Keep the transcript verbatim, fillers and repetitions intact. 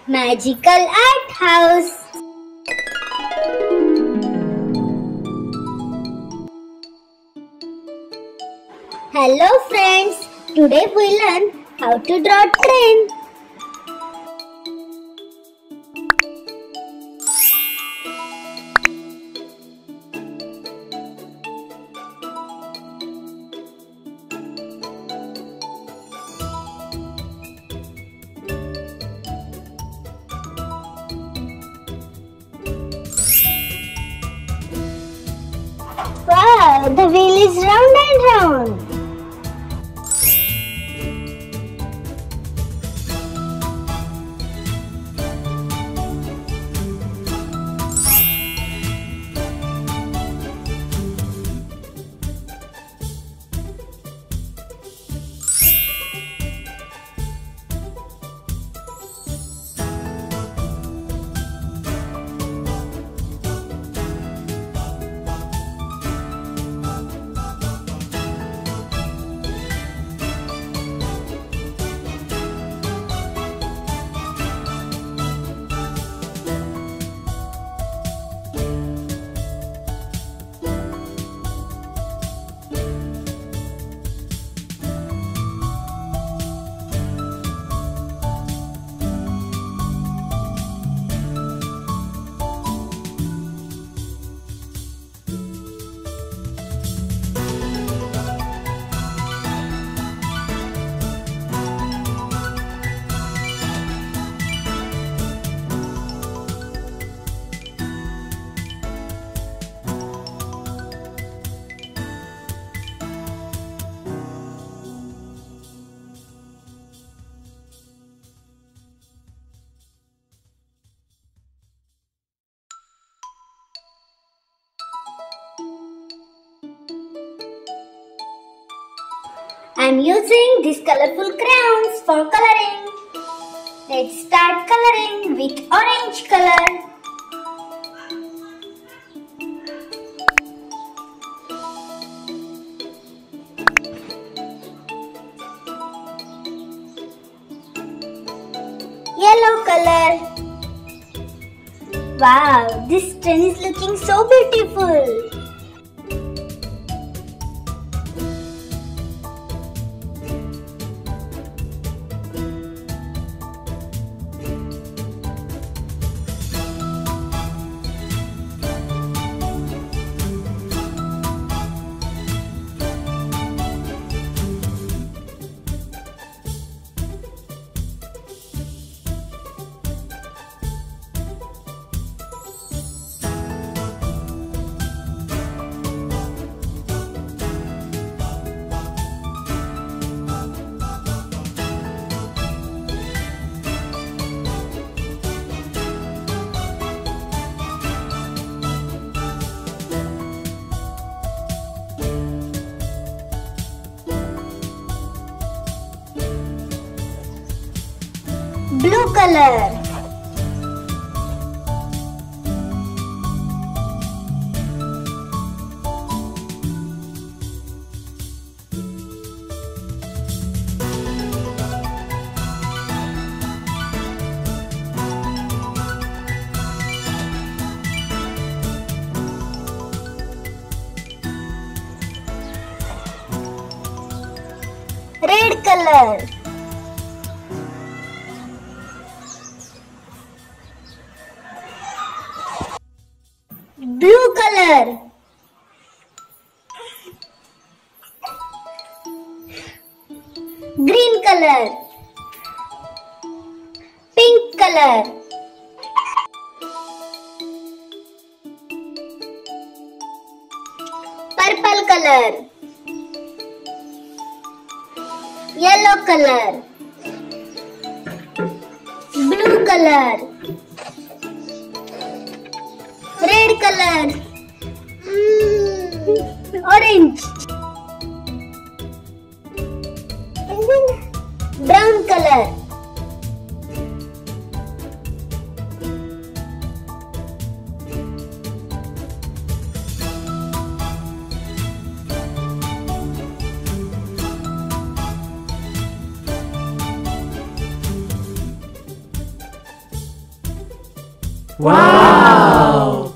Magical Art House. Hello friends, today we learn how to draw train. Wow, the wheel is round and round. I'm using these colorful crayons for coloring. Let's start coloring with orange color. Yellow color. Wow, this train is looking so beautiful. Blue color. Red color. Blue color. Green color. Pink color. Purple color. Yellow color. Blue color. Red color. Mm, orange. And then brown color. Wow!